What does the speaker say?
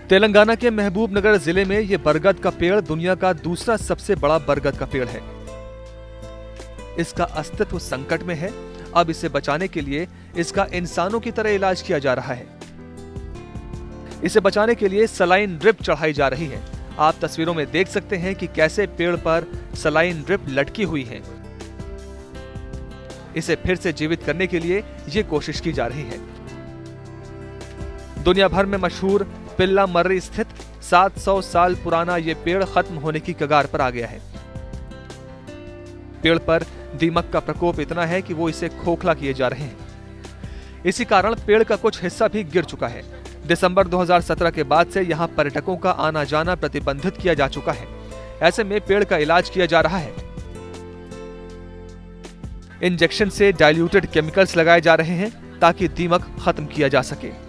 तेलंगाना के महबूबनगर जिले में ये बरगद का पेड़ दुनिया का दूसरा सबसे बड़ा बरगद का पेड़ है। इसका अस्तित्व संकट में है। अब इसे बचाने के लिए इसका इंसानों की तरह इलाज किया जा रहा है। इसे बचाने के लिए सलाइन ड्रिप चढ़ाई जा रही है। आप तस्वीरों में देख सकते हैं कि कैसे पेड़ पर सलाइन ड्रिप लटकी हुई है। इसे फिर से जीवित करने के लिए ये कोशिश की जा रही है। दुनिया भर में मशहूर पिल्ला मर्री स्थित 700 साल पुराना ये पेड़ खत्म होने की कगार पर आ गया है। पेड़ पर दीमक का प्रकोप इतना है कि वो इसे खोखला किए जा रहे हैं। इसी कारण पेड़ का कुछ हिस्सा भी गिर चुका है। दिसंबर 2017 के बाद से यहां पर्यटकों का आना जाना प्रतिबंधित किया जा चुका है। ऐसे में पेड़ का इलाज किया जा रहा है। इंजेक्शन से डाइल्यूटेड केमिकल्स लगाए जा रहे हैं ताकि दीमक खत्म किया जा सके।